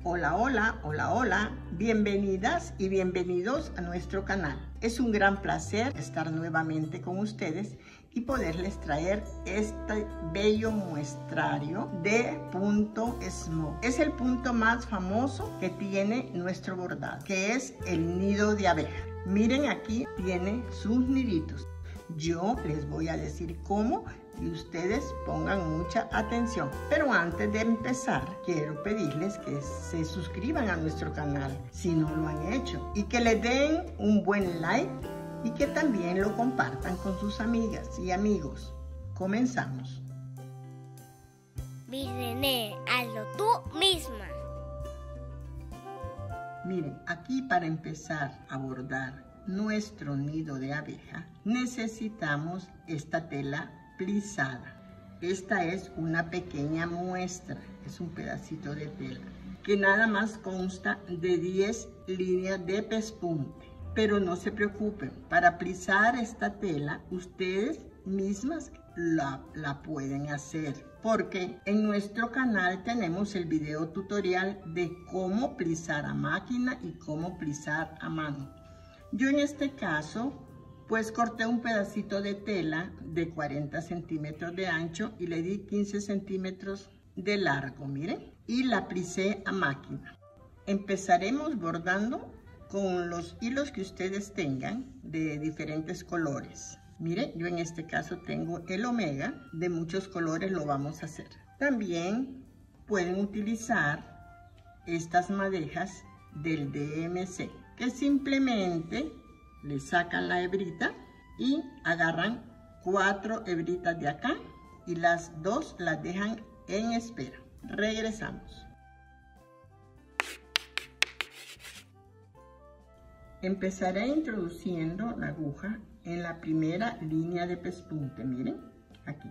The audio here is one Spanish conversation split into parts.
Hola, hola, hola, hola. Bienvenidas y bienvenidos a nuestro canal. Es un gran placer estar nuevamente con ustedes y poderles traer este bello muestrario de punto Smoke. Es el punto más famoso que tiene nuestro bordado, que es el nido de abeja. Miren, aquí tiene sus niditos. Yo les voy a decir cómo y ustedes pongan mucha atención. Pero antes de empezar, quiero pedirles que se suscriban a nuestro canal si no lo han hecho y que le den un buen like y que también lo compartan con sus amigas y amigos. Comenzamos. Virrené, hazlo tú misma. Miren, aquí para empezar a bordar nuestro nido de abeja, necesitamos esta tela plisada. Esta es una pequeña muestra, es un pedacito de tela que nada más consta de 10 líneas de pespunte. Pero no se preocupen, para plisar esta tela ustedes mismas la pueden hacer, porque en nuestro canal tenemos el video tutorial de cómo plisar a máquina y cómo plisar a mano. Yo en este caso pues corté un pedacito de tela de 40 centímetros de ancho y le di 15 centímetros de largo, miren, y la plisé a máquina. Empezaremos bordando con los hilos que ustedes tengan de diferentes colores. Miren, yo en este caso tengo el omega, de muchos colores lo vamos a hacer. También pueden utilizar estas madejas del DMC, que simplemente le sacan la hebrita y agarran 4 hebritas de acá y las 2 las dejan en espera. Regresamos. Empezaré introduciendo la aguja en la primera línea de pespunte. Miren, aquí.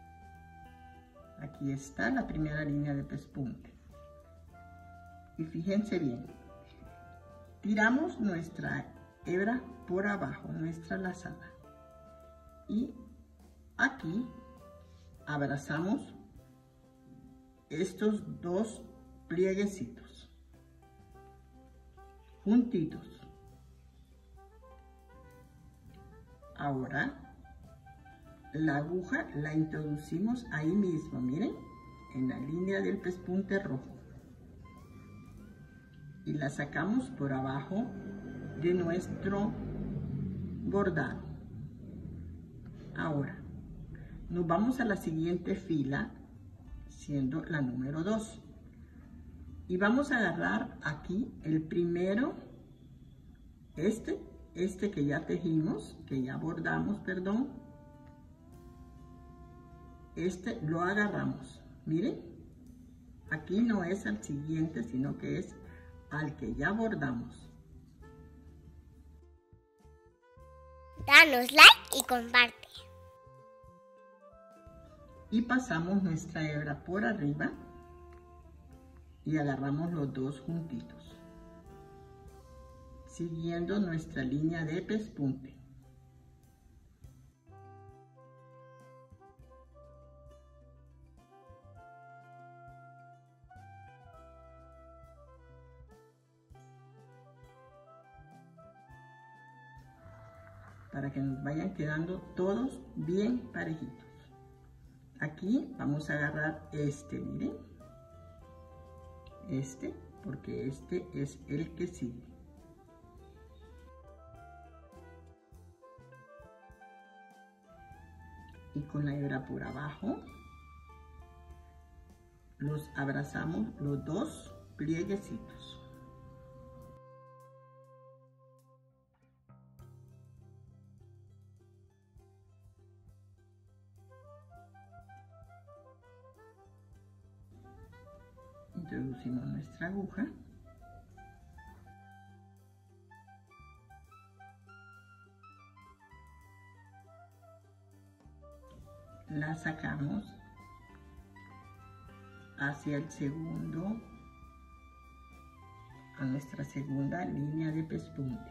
Aquí está la primera línea de pespunte. Y fíjense bien. Tiramos nuestra hebra por abajo, nuestra lazada. Y aquí abrazamos estos 2 plieguecitos juntitos. Ahora la aguja la introducimos ahí mismo, miren, en la línea del pespunte rojo. Y la sacamos por abajo de nuestro bordado. Ahora nos vamos a la siguiente fila, siendo la número 2. Y vamos a agarrar aquí el primero, este que ya tejimos, que ya bordamos, perdón. Este lo agarramos, miren, aquí no es al siguiente, sino que es al que ya bordamos. Danos like y comparte. Y pasamos nuestra hebra por arriba y agarramos los 2 juntitos, siguiendo nuestra línea de pespunte. Para que nos vayan quedando todos bien parejitos. Aquí vamos a agarrar este, miren. Este, porque este es el que sigue. Y con la hebra por abajo, los abrazamos los 2 plieguecitos. Introducimos nuestra aguja. La sacamos hacia el segundo, a nuestra segunda línea de pespunte.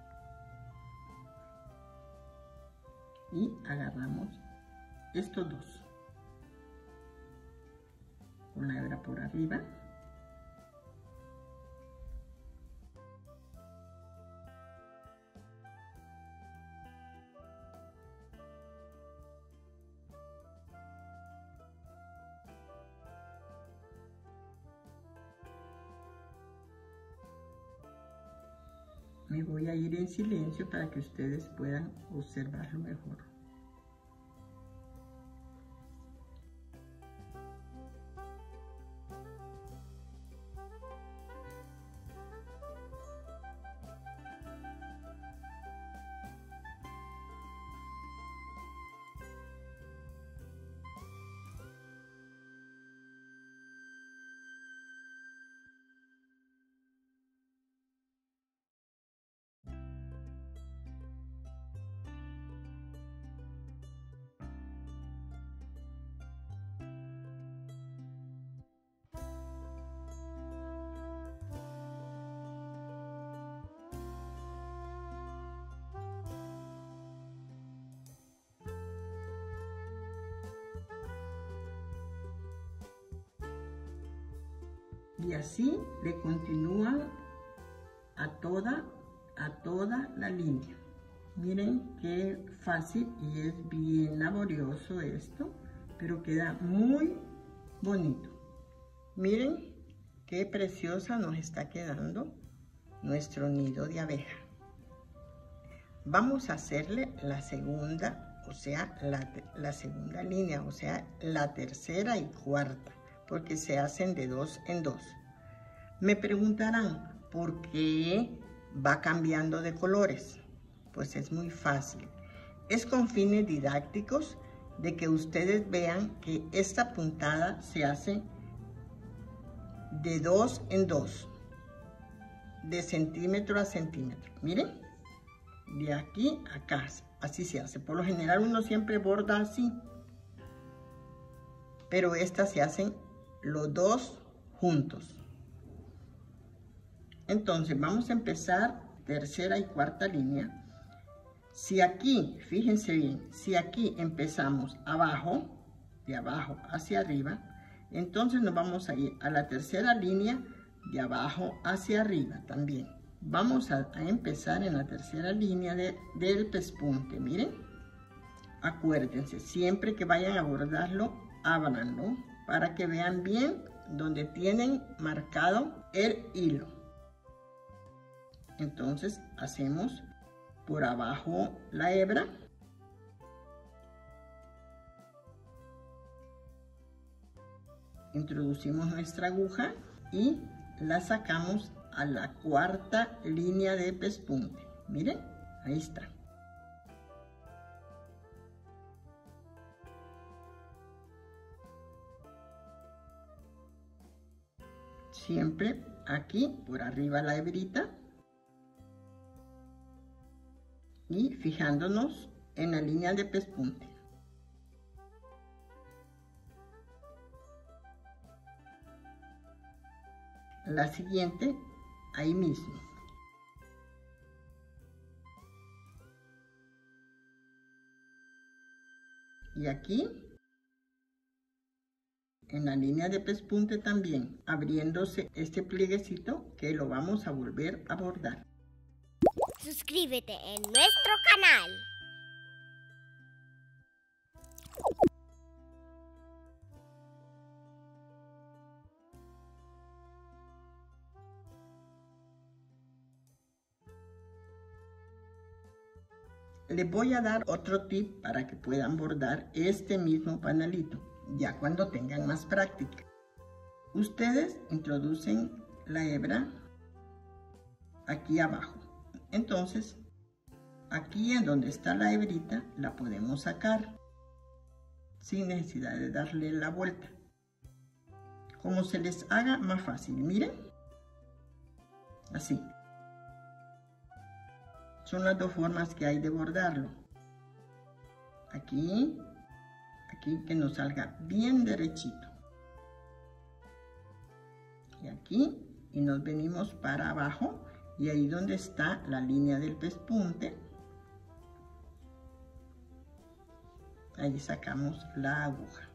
Y agarramos estos 2. Con la hebra por arriba Me voy a ir en silencio para que ustedes puedan observarlo mejor. Y así le continúan a toda la línea. Miren qué fácil y es bien laborioso esto, pero queda muy bonito. Miren qué preciosa nos está quedando nuestro nido de abeja. Vamos a hacerle la segunda, o sea, la segunda línea, o sea, la tercera y cuarta, porque se hacen de 2 en 2. Me preguntarán, ¿por qué va cambiando de colores? Pues es muy fácil. Es con fines didácticos de que ustedes vean que esta puntada se hace de 2 en 2, de centímetro a centímetro. Miren, de aquí a acá, así se hace. Por lo general uno siempre borda así, pero estas se hacen los dos juntos. Entonces vamos a empezar tercera y cuarta línea. Si aquí, fíjense bien, si aquí empezamos abajo, de abajo hacia arriba, entonces nos vamos a ir a la tercera línea de abajo hacia arriba también. Vamos a empezar en la tercera línea del pespunte. Miren, acuérdense, siempre que vayan a bordarlo, ábranlo para que vean bien donde tienen marcado el hilo. Entonces hacemos por abajo la hebra, introducimos nuestra aguja y la sacamos a la cuarta línea de pespunte. Miren, ahí está. Siempre aquí por arriba la hebrita y fijándonos en la línea de pespunte. La siguiente ahí mismo. Y aquí en la línea de pespunte también, abriéndose este plieguecito que lo vamos a volver a bordar. Suscríbete en nuestro canal. Les voy a dar otro tip para que puedan bordar este mismo panelito, ya cuando tengan más práctica. Ustedes introducen la hebra aquí abajo. Entonces, aquí en donde está la hebrita, la podemos sacar sin necesidad de darle la vuelta. Como se les haga más fácil, miren. Así. Son las dos formas que hay de bordarlo. Aquí que nos salga bien derechito. Y aquí, y nos venimos para abajo, y ahí donde está la línea del pespunte, ahí sacamos la aguja.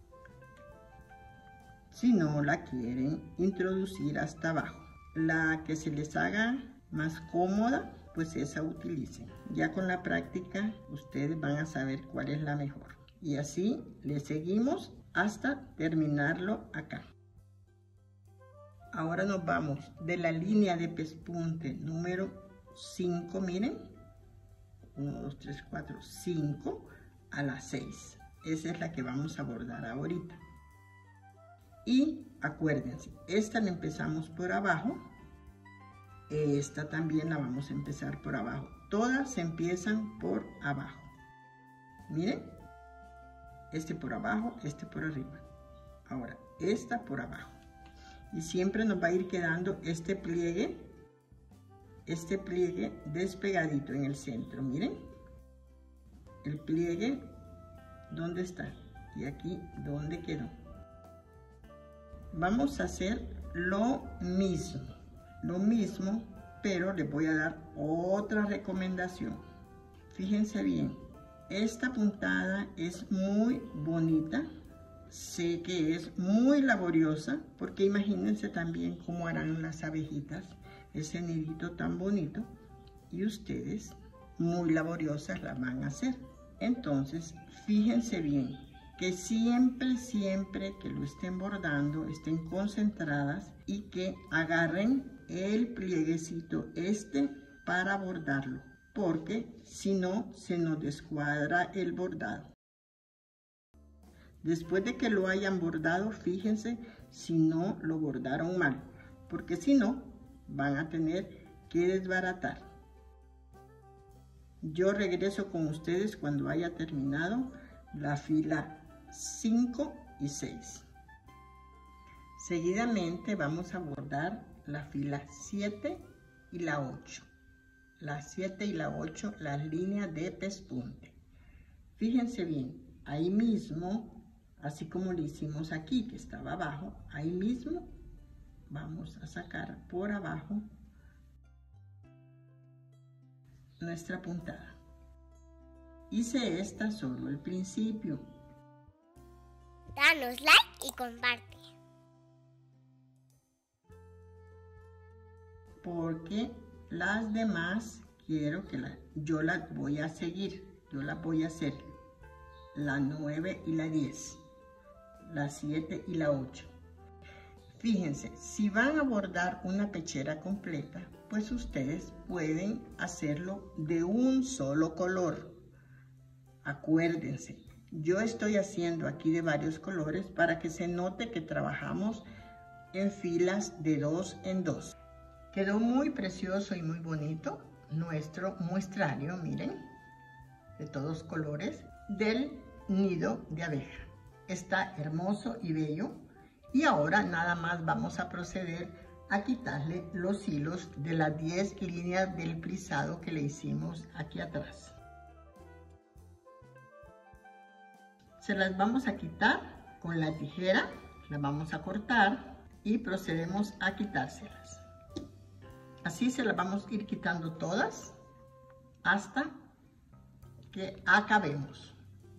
Si no la quieren introducir hasta abajo, la que se les haga más cómoda, pues esa utilicen. Ya con la práctica ustedes van a saber cuál es la mejor. Y así le seguimos hasta terminarlo acá. Ahora nos vamos de la línea de pespunte número 5, miren. 1, 2, 3, 4, 5 a las 6. Esa es la que vamos a bordar ahorita. Y acuérdense, esta la empezamos por abajo. Esta también la vamos a empezar por abajo. Todas se empiezan por abajo. Miren, este por abajo, este por arriba. Ahora, esta por abajo. Y siempre nos va a ir quedando este pliegue despegadito en el centro. Miren, el pliegue, ¿dónde está? Y aquí, ¿dónde quedó? Vamos a hacer lo mismo, pero les voy a dar otra recomendación. Fíjense bien, esta puntada es muy bonita. Sé que es muy laboriosa, porque imagínense también cómo harán las abejitas ese nidito tan bonito, y ustedes muy laboriosas la van a hacer. Entonces, fíjense bien que siempre que lo estén bordando, estén concentradas y que agarren el plieguecito para bordarlo, porque si no, se nos descuadra el bordado. Después de que lo hayan bordado, fíjense si no lo bordaron mal, porque si no, van a tener que desbaratar. Yo regreso con ustedes cuando haya terminado la fila 5 y 6. Seguidamente vamos a bordar la fila 7 y la 8. La 7 y la 8, las líneas de pespunte. Fíjense bien, ahí mismo, así como lo hicimos aquí, que estaba abajo, ahí mismo vamos a sacar por abajo nuestra puntada. Hice esta solo el principio. Danos like y comparte. Porque las demás quiero que yo las voy a seguir. Yo las voy a hacer la 9 y la 10. La 7 y la 8. Fíjense, si van a bordar una pechera completa, pues ustedes pueden hacerlo de un solo color. Acuérdense, yo estoy haciendo aquí de varios colores para que se note que trabajamos en filas de 2 en 2. Quedó muy precioso y muy bonito nuestro muestrario, miren, de todos colores, del nido de abeja. Está hermoso y bello. Y ahora nada más vamos a proceder a quitarle los hilos de las 10 líneas del plisado que le hicimos aquí atrás. Se las vamos a quitar con la tijera, las vamos a cortar y procedemos a quitárselas. Así se las vamos a ir quitando todas hasta que acabemos.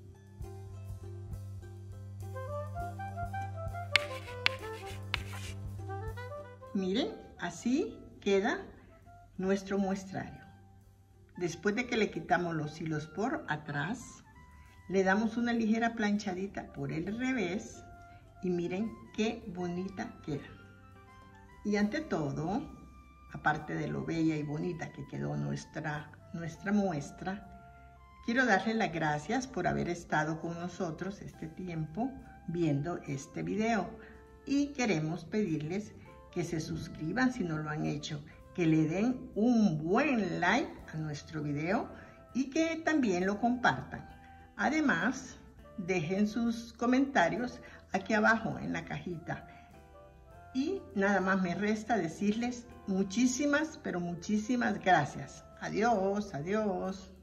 Miren, así queda nuestro muestrario. Después de que le quitamos los hilos por atrás, le damos una ligera planchadita por el revés y miren qué bonita queda. Y ante todo, aparte de lo bella y bonita que quedó nuestra muestra, quiero darle las gracias por haber estado con nosotros este tiempo viendo este video. Y queremos pedirles que se suscriban si no lo han hecho, que le den un buen like a nuestro video y que también lo compartan. Además, dejen sus comentarios aquí abajo en la cajita. Y nada más me resta decirles muchísimas, pero muchísimas gracias. Adiós, adiós.